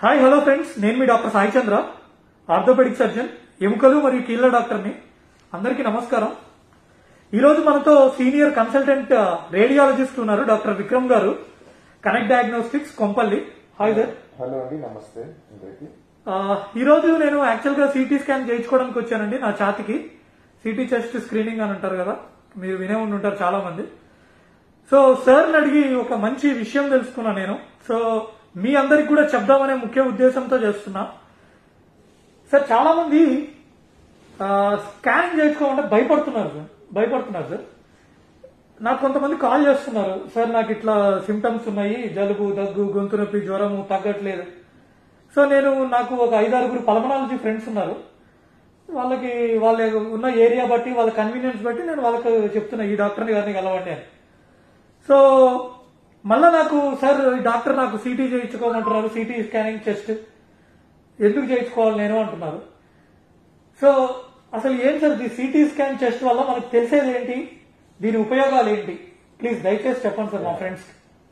Hi hello friends, నేను మీ doctor Sai Chandra, orthopedic surgeon, ఎముకలు మరియు కీళ్ల డాక్టర్ని. అందరికీ నమస్కారం. ఈరోజు మనతో సీనియర్ కన్సల్టెంట్ రేడియాలజిస్ట్ ఉన్నారు, doctor Vikram garu, connect diagnostics, Kompally. Hi sir. Hello అండి, నమస్తే. ఈరోజు నేను యాక్చువల్ గా సిటీ స్కాన్ చేయించుకోవడానికి వచ్చానండి. నా ఛాతికి సిటీ చెస్ట్ స్క్రీనింగ్ అని అంటారు కదా, మీరు వినే ఉండి ఉంటారు చాలా మంది. సో సార్ని అడిగి ఒక మంచి విషయం తెలుసుకున్నా నేను. సో మీ అందరికి కూడా చెప్దామనే ముఖ్య ఉద్దేశంతో చేస్తున్నా. సార్, చాలా మంది స్కానింగ్ చేయించుకోవాలంటే భయపడుతున్నారు సార్. నాకు కొంతమంది కాల్ చేస్తున్నారు, సార్ నాకు ఇట్లా సిమ్టమ్స్ ఉన్నాయి, జలుబు, దగ్గు, గొంతు నొప్పి, జ్వరము తగ్గట్లేదు. సో నాకు ఒక 5-6 పల్మనాలజీ ఫ్రెండ్స్ ఉన్నారు. వాళ్ళకి వాళ్ళ ఉన్న ఏరియా బట్టి, వాళ్ళ కన్వీనియన్స్ బట్టి నేను వాళ్ళకి చెప్తున్నా, ఈ డాక్టర్ని గారిని కలవండి అని. సో మళ్ళా నాకు, సార్ ఈ డాక్టర్ నాకు సిటీ చేయించుకోమంటున్నారు, సిటీ స్కానింగ్ చెస్ట్ ఎందుకు చేయించుకోవాలి నేను అంటున్నారు. సో అసలు ఏం సార్ ఈ సిటీ స్కాన్ చెస్ట్ వల్ల మనకు తెలిసేది ఏంటి, దీని ఉపయోగాలు ఏంటి? ప్లీజ్ దయచేసి చెప్పండి సార్ మా ఫ్రెండ్స్.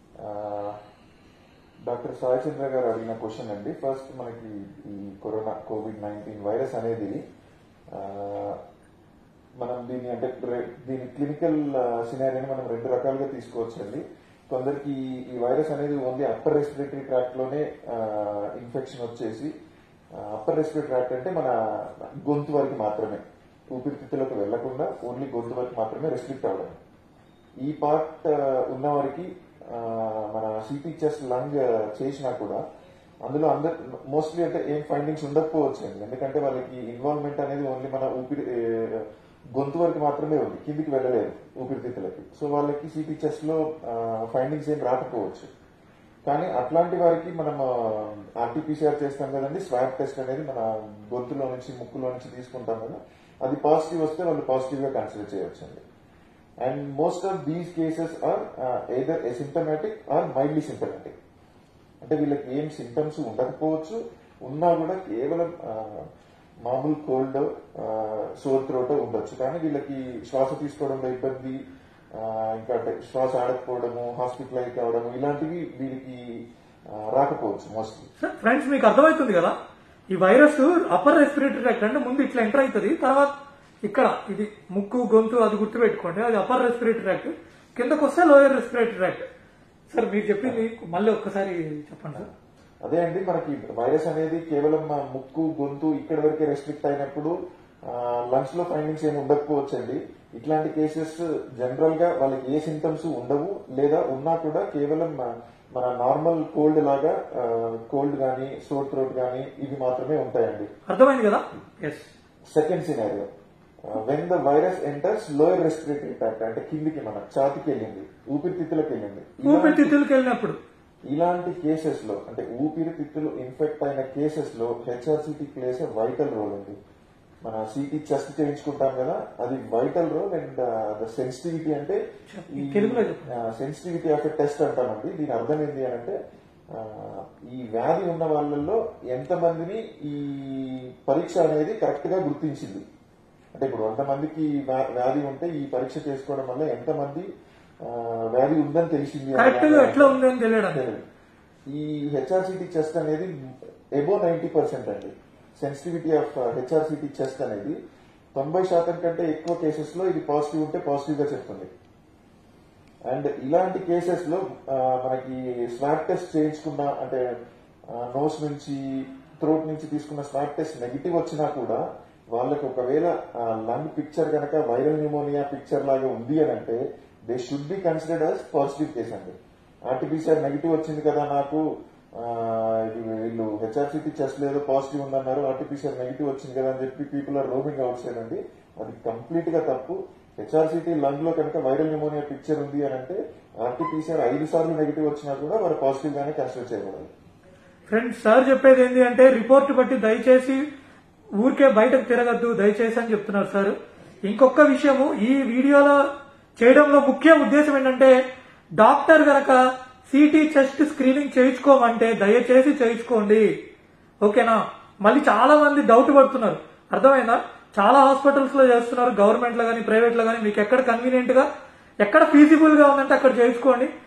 డాక్టర్ సాయి చంద్ర గారు అడిగిన క్వశ్చన్ అండి. ఫస్ట్, మనకి ఈ కరోనా కోవిడ్-19 వైరస్ అనేది మనం దీని క్లినికల్ సినారియోని మనం 2 రకాలుగా తీసుకోవచ్చండి. కొందరికి ఈ వైరస్ అనేది ఓన్లీ అప్పర్ రెస్పిరేటరీ ట్రాక్ట్ లోనే ఇన్ఫెక్షన్ వచ్చేసి, అప్పర్ రెస్పిరేటరీ ట్రాక్ట్ అంటే మన గొంతు వరకు మాత్రమే, ఊపిరితిత్తులకు వెళ్లకుండా ఓన్లీ గొంతు వరకు మాత్రమే రెస్ట్రిక్ట్ అవ్వడం. ఈ పార్ట్ ఉన్న వారికి మన సిటీ చెస్ట్ లంగ్ చేసినా కూడా అందులో మోస్ట్లీ అంటే ఏం ఫైండింగ్స్ ఉండకపోవచ్చు అండి. ఎందుకంటే వాళ్ళకి ఇన్వాల్వ్మెంట్ అనేది ఓన్లీ మన గొంతు వరకు మాత్రమే ఉంది, కిందికి వెళ్ళలేదు ఊపిరితిత్తులకి. సో వాళ్ళకి సిటీ చెస్ట్ లో ఫైండింగ్స్ ఏం రాకపోవచ్చు. కానీ అట్లాంటి వారికి మనం ఆర్టీపీసీఆర్ చేస్తాం కదండి, స్వాబ్ టెస్ట్ అనేది మన గొంతులో నుంచి, ముక్కులో నుంచి తీసుకుంటాం కదా, అది పాజిటివ్ వస్తే వాళ్ళు పాజిటివ్ గా కన్సిడర్ చేయవచ్చు అండి. And most of these cases are either asymptomatic or mildly symptomatic. అంటే వీళ్ళకి ఏం సింటమ్స్ ఉండకపోవచ్చు, ఉన్నా కూడా కేవలం మామూలు కోల్డ్, సోర్ త్రోట్ ఉండొచ్చు. కానీ వీళ్ళకి శ్వాస తీసుకోవడంలో ఇబ్బంది, ఇంకా శ్వాస ఆడకపోవడము, హాస్పిటలైజ్ కావడము, ఇలాంటివి వీరికి రాకపోవచ్చు మోస్ట్లీ. ఫ్రెండ్స్, మీకు అర్థమవుతుంది కదా, ఈ వైరస్ అప్పర్ రెస్పిరేటరీ ట్రాక్ట్ అంటే ముందు ఇట్లా ఎంటర్ అవుతుంది, తర్వాత ఇక్కడ ఇది ముక్కు, గొంతు, అది గుర్తుపెట్టుకోండి, అది అప్పర్ రెస్పిరేటరీ ట్రాక్ట్. కిందకు వస్తే లోయర్ రెస్పిరేటరీ ట్రాక్ట్. సార్ మీరు చెప్పింది మళ్ళీ ఒక్కసారి చెప్పండి సార్. అదే అండి, మనకి వైరస్ అనేది కేవలం ముక్కు, గొంతు ఇక్కడ వరకే రెస్ట్రిక్ట్ అయినప్పుడు లంగ్స్ లో ఫైండింగ్స్ ఏమి ఉండకపోవచ్చు అండి. ఇట్లాంటి కేసెస్ జనరల్ గా వాళ్ళకి ఏ సింటమ్స్ ఉండవు, లేదా ఉన్నా కూడా కేవలం మన నార్మల్ కోల్డ్ లాగా, కోల్డ్ గానీ, సోర్ థ్రోట్ గానీ ఇవి మాత్రమే ఉంటాయండి. అర్థమైంది కదా. Second scenario, when the virus enters lower respiratory tract, అంటే కిందికి మన ఛాతికి వెళ్ళింది, ఊపిరితిత్తులకు వెళ్ళినప్పుడు, ఇలాంటి కేసెస్ లో, అంటే ఊపిరితిత్తులు ఇన్ఫెక్ట్ అయిన కేసెస్ లో HRCT plays a vital role అండి. మన సిటీ చెస్ట్ చేయించుకుంటాం కదా, అది vital role. And the sensitivity అంటే సెన్సిటివిటీ ఆఫ్ ఎ టెస్ట్ అంటామండి. దీని అర్థం ఏంటి అంటే, ఈ వ్యాధి ఉన్న వాళ్ళల్లో ఎంతమందిని ఈ పరీక్ష అనేది కరెక్ట్ గా గుర్తించింది. అంటే ఇప్పుడు 100 మందికి వ్యాధి ఉంటే ఈ పరీక్ష చేసుకోవడం వల్ల ఎంతమంది వ్యాధి ఉందని తెలిసింది. ఈ హెచ్ఆర్సిటీ చెస్ట్ అనేది అబోవ్ 90% అండి. సెన్సిటివిటీ ఆఫ్ హెచ్ఆర్సిటీ చెస్ట్ అనేది 90% కంటే ఎక్కువ కేసెస్ లో ఇది పాజిటివ్ ఉంటే పాజిటివ్ గా చెప్తుంది. అండ్ ఇలాంటి కేసెస్ లో మనకి స్వాబ్ టెస్ట్ చేయించుకున్న, అంటే నోస్ నుంచి, థ్రోట్ నుంచి తీసుకున్న స్వాబ్ టెస్ట్ నెగిటివ్ వచ్చినా కూడా వాళ్ళకి ఒకవేళ లంగ్ పిక్చర్ కనుక వైరల్ న్యూమోనియా పిక్చర్ లాగా ఉంది అని అంటే they should be considered as positive case అండి. ఆర్టీపీసీఆర్ నెగిటివ్ వచ్చింది కదా, నాకు వీళ్ళు హెచ్ఆర్సిటీ చెస్ట్ లేదో పాజిటివ్ ఉందన్నారు, ఆర్టీపీసీఆర్ నెగిటివ్ వచ్చింది కదా అని చెప్పి people are roaming outside అండి. అది కంప్లీట్ గా తప్పు. హెచ్ఆర్సిటీ లంగ్ లో కనుక వైరల్ న్యూమోనియా పిక్చర్ ఉంది అని అంటే ఆర్టీపీసీఆర్ 5 సార్లు నెగిటివ్ వచ్చినా కూడా వారు పాజిటివ్ గానే కన్సిడర్ చేయబడాలి. ఫ్రెండ్స్, సార్ చెప్పేది ఏంటి అంటే, రిపోర్ట్ బట్టి దయచేసి ఊరికే బయటకు తిరగద్దు దయచేసి అని చెప్తున్నారు సార్. ఇంకొక విషయము ఈ వీడియోలో చేయడంలో ముఖ్య ఉద్దేశం ఏంటంటే, డాక్టర్ గనక సిటీ చెస్ట్ స్క్రీనింగ్ చేయించుకోమంటే దయచేసి చేయించుకోండి, ఓకేనా? మళ్ళీ చాలా మంది డౌట్ పడుతున్నారు, అర్థమైందా? చాలా హాస్పిటల్స్ లో చేస్తున్నారు, గవర్నమెంట్ లో గానీ, ప్రైవేట్ లో గానీ, మీకు ఎక్కడ కన్వీనియంట్ గా, ఎక్కడ ఫీజిబుల్ గా ఉందంటే అక్కడ చేయించుకోండి.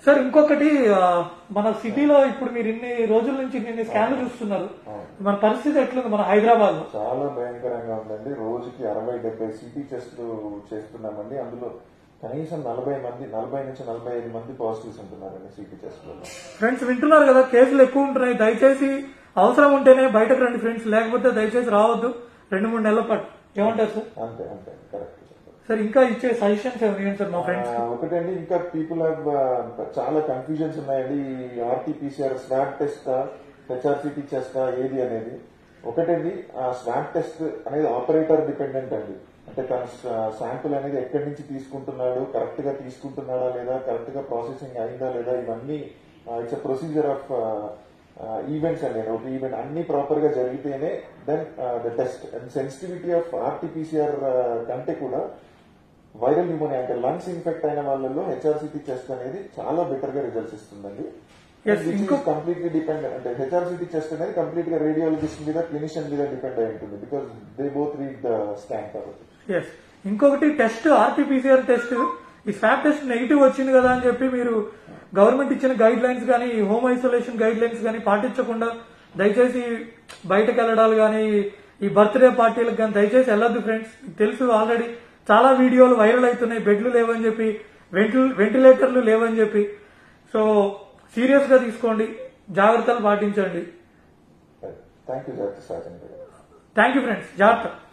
సార్ ఇంకొకటి మన సిటీలో ఇప్పుడు మీరు ఇన్ని రోజుల నుంచి ఇన్ని స్కాన్లు చూస్తున్నారు, మన పరిస్థితి ఎట్లుంది మన హైదరాబాద్ లో? చాలా భయంకరంగా ఉందండి. రోజుకి 60-70 సిటీ టెస్టులు చేస్తున్నామండి. అందులో కనీసం 40 నుంచి 45 మంది పాజిటివ్స్ ఉంటున్నారండి సిటీ టెస్టులలో. ఫ్రెండ్స్ వింటున్నారు కదా, కేసులు ఎక్కువ ఉంటున్నాయి. దయచేసి అవసరం ఉంటేనే బయటకు రండి ఫ్రెండ్స్, లేకపోతే దయచేసి రావద్దు 2-3 నెలల పాటు. ఏమంటారు సార్? అంతే అంతే కరెక్ట్ సార్. ఇంకా ఇచ్చే సజెషన్స్ ఏమైనా సార్ మా ఫ్రెండ్స్? ఒకటండి, ఇంకా పీపుల్ హావ్ చాలా కన్ఫ్యూజన్స్ ఉన్నాయండి. RTPCR swab test HRCT test ఏది అనేది. ఒకటండి, ఆ స్వాబ్ టెస్ట్ అనేది ఆపరేటర్ డిపెండెంట్ అండి. అంటే తన శాంపుల్ అనేది ఎక్కడి నుంచి తీసుకుంటున్నాడు, కరెక్ట్ గా తీసుకుంటున్నాడా లేదా, కరెక్ట్ గా ప్రాసెసింగ్ అయిందా లేదా, ఇవన్నీ ఇట్స్ ప్రొసీజర్ ఆఫ్ ఈవెంట్స్ అండి. ఒక ఈవెంట్ అన్ని ప్రాపర్ గా జరిగితేనే then the test. And sensitivity of RTPCR కంటే కూడా వైరల్ న్యూమోనియా అంటే లంగ్స్ ఇన్ఫెక్ట్ అయిన వాళ్ళలో హెచ్ఆర్సిటీ టెస్ట్ అనేది చాలా బెటర్ గా రిజల్ట్స్ ఇస్తుందండి. కంప్లీట్లీ డిపెండ్ అంటే హెచ్ఆర్సిటీ టెస్ట్ అనేది కంప్లీట్ గా రేడియాలజిస్ట్ మీద క్లినిషియన్ మీద డిపెండ్ అయి ఉంటుంది. Because they both read the scan కాబట్టి. ఇంకొకటి టెస్ట్ ఆర్టీపీసీఆర్ టెస్ట్, ఈ స్వాబ్ టెస్ట్ నెగిటివ్ వచ్చింది కదా అని చెప్పి మీరు గవర్నమెంట్ ఇచ్చిన గైడ్ లైన్స్ కానీ హోమ్ ఐసోలేషన్ గైడ్ లైన్స్ కానీ పాటించకుండా దయచేసి బయటకు వెళ్ళడాలు కానీ ఈ బర్త్డే పార్టీలకు కానీ దయచేసి వెళ్ళొద్దు ఫ్రెండ్స్. తెలుసు ఆల్రెడీ చాలా వీడియోలు వైరల్ అవుతున్నాయి, బెడ్లు లేవని చెప్పి, వెంటిలేటర్లు లేవని చెప్పి. సో సీరియస్ గా తీసుకోండి, జాగ్రత్తలు పాటించండి. థ్యాంక్ యూ ఫ్రెండ్స్, జాగ్రత్త.